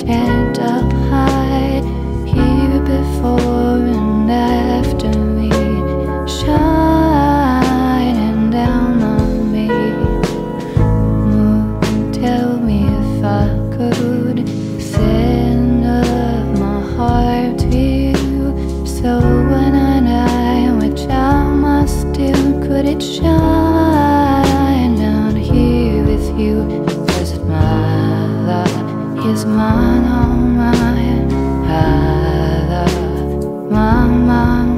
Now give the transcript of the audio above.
and up high, here before and after me, shining down on me. Moon, tell me if I could send up my heart to you, so when I die, which I must do, could it shine down here with you? 'Cause my love is mine, oh mine, I love my